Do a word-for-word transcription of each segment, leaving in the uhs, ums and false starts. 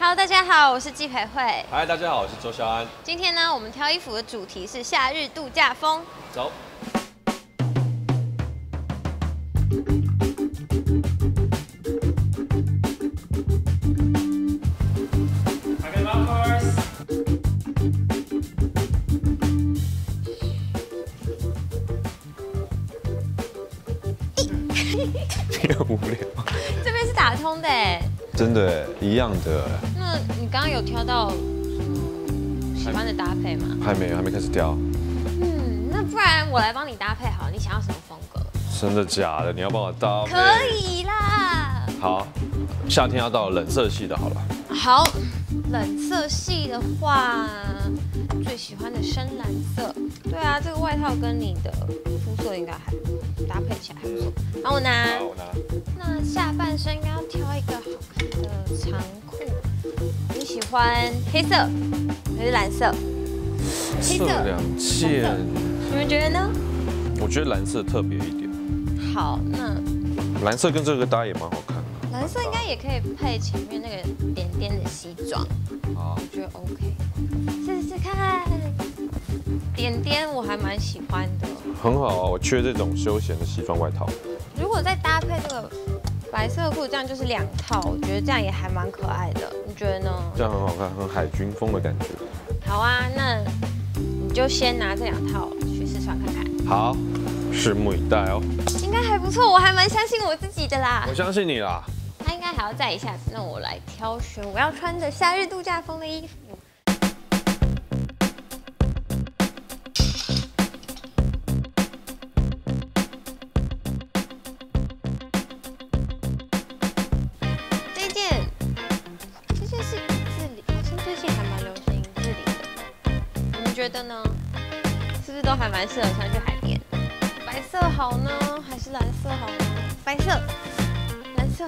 Hello， 大家好，我是季培慧。 嗨，大家好，我是周肖安。 今天呢，我们挑衣服的主题是夏日度假风。 走。 你很无聊。 这边是打通的哎。 真的一样的。 那你刚刚有挑到喜欢的搭配吗？ 还没有，还没开始挑。 嗯，那不然我来帮你搭配好，你想要什么风格？ 真的假的？你要帮我搭配？ 可以啦。 好，夏天要到冷色系的，好了。 好，冷色系的话，最喜欢的深蓝色。对啊，这个外套跟你的肤色应该还搭配起来还不错。好，我拿。 好，我拿。 那下半身应该要挑一个好看的长裤。你喜欢黑色还是蓝色？ 黑色两件。 你们觉得呢？ 我觉得蓝色特别一点。 好，那蓝色跟这个搭也蛮好看的。 蓝色应该也可以配前面那个点点的西装。 好， 我觉得 OK， 试试看。点点我还蛮喜欢的。 很好啊，我缺这种休闲的西装外套。 如果再搭配这个白色裤，这样就是两套，我觉得这样也还蛮可爱的。你觉得呢？ 这样很好看，很海军风的感觉。 好啊，那你就先拿这两套去试穿看看。 好，拭目以待哦。 应该还不错，我还蛮相信我自己的啦。 我相信你啦。 他应该还要再一下子，那我来挑选我要穿的夏日度假风的衣服。这件，这件是影字领，好像最近还蛮流行影字领的。你们觉得呢？是不是都还蛮适合穿去海边？白色好呢，还是蓝色好呢？白色，蓝色。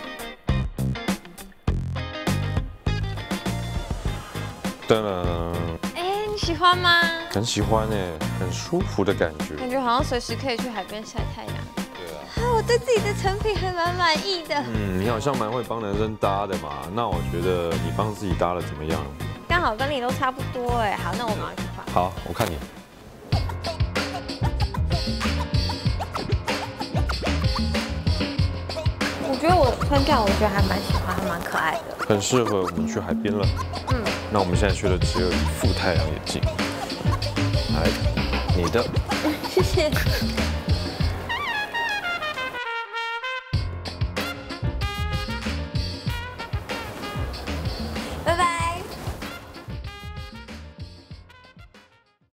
噔噔。 哎，你喜欢吗？ 很喜欢哎，很舒服的感觉。 感觉好像随时可以去海边晒太阳。 对啊。 啊，我对自己的成品还蛮满意的。 嗯，你好像蛮会帮男生搭的嘛。那我觉得你帮自己搭的怎么样？ 刚好跟你都差不多哎。好，那我马上去换。 好，我看你。 我觉得我穿这样，我觉得还蛮喜欢，还蛮可爱的。 很适合我们去海边了。嗯。那我们现在缺的只有一副太阳眼镜。来，你的。 谢谢。